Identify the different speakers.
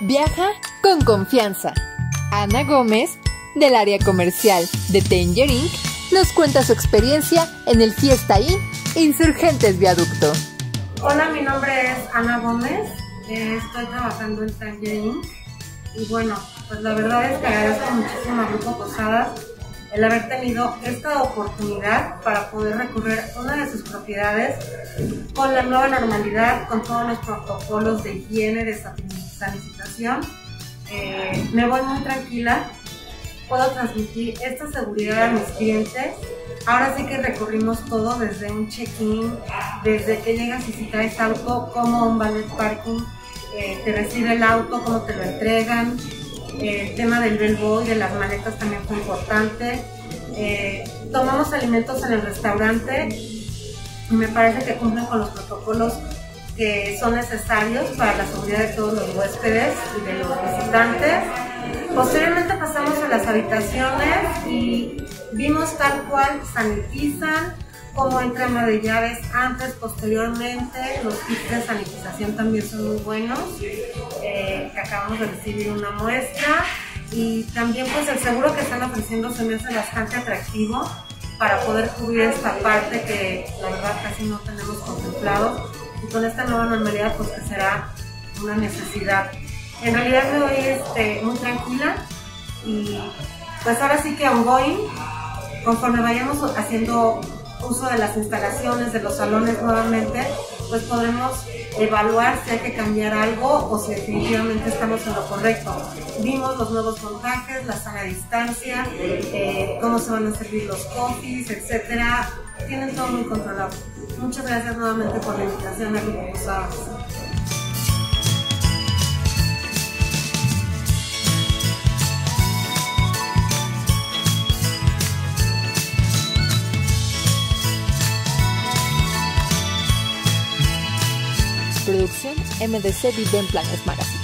Speaker 1: Viaja con confianza. Ana Gómez, del área comercial de Danger Inc., nos cuenta su experiencia en el Fiesta Inn Insurgentes Viaducto.
Speaker 2: Hola, mi nombre es Ana Gómez, estoy trabajando en Danger Inc. Y bueno, pues la verdad es que agradezco muchísimo a Grupo Posadas el haber tenido esta oportunidad para poder recorrer una de sus propiedades con la nueva normalidad, con todos los protocolos de higiene, de sanitización. Me voy muy tranquila, puedo transmitir esta seguridad a mis clientes. Ahora sí que recorrimos todo desde un check-in, desde que llegas y si traes auto, como un valet parking te recibe el auto, cómo te lo entregan. El tema del bellboy, de las maletas también fue importante. Tomamos alimentos en el restaurante y me parece que cumplen con los protocolos que son necesarios para la seguridad de todos los huéspedes y de los visitantes. Posteriormente pasamos a las habitaciones y vimos tal cual sanitizan, cómo entra ama de llaves antes, posteriormente. Los kits de sanitización también son muy buenos, que acabamos de recibir una muestra. Y también pues el seguro que están ofreciendo se me hace bastante atractivo para poder cubrir esta parte que la verdad casi no tenemos contemplado, y con esta nueva normalidad pues que será una necesidad. En realidad me voy muy tranquila y pues ahora sí que ongoing, conforme vayamos haciendo uso de las instalaciones, de los salones nuevamente, pues podremos evaluar si hay que cambiar algo o si definitivamente estamos en lo correcto. Vimos los nuevos montajes, la sana distancia, cómo se van a servir los coffees, etcétera. Tienen todo muy controlado. Muchas gracias nuevamente por la invitación a Grupo Posadas.
Speaker 1: Producción MDC Vive en Planes Magazine.